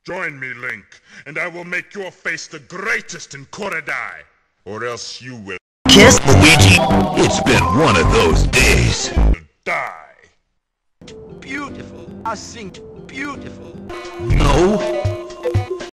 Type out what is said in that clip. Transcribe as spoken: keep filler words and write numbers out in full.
Join me, Link, and I will make your face the greatest in Korodai. Or else you will Kiss Luigi. It's been one of those days. die. Beautiful. I sing beautiful. No.